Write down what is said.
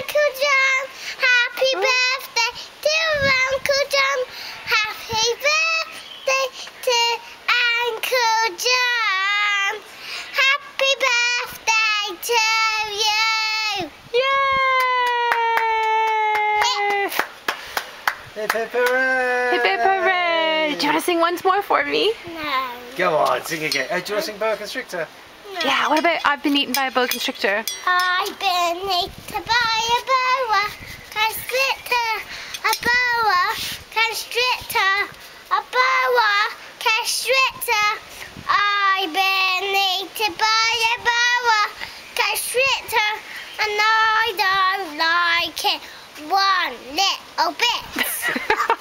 Uncle John. Happy birthday to Uncle John. Happy birthday to Uncle John. Happy birthday to you. Yay! Hip hip hooray! Hip hip hooray! Do you want to sing once more for me? No. Go on, sing again. Do you want to sing Boa Constrictor? No. Yeah, what about I've been eaten by a boa constrictor? I've been eaten by a boa constrictor. A boa constrictor. A boa constrictor. I've been eaten by a boa constrictor, and I don't like it one little bit.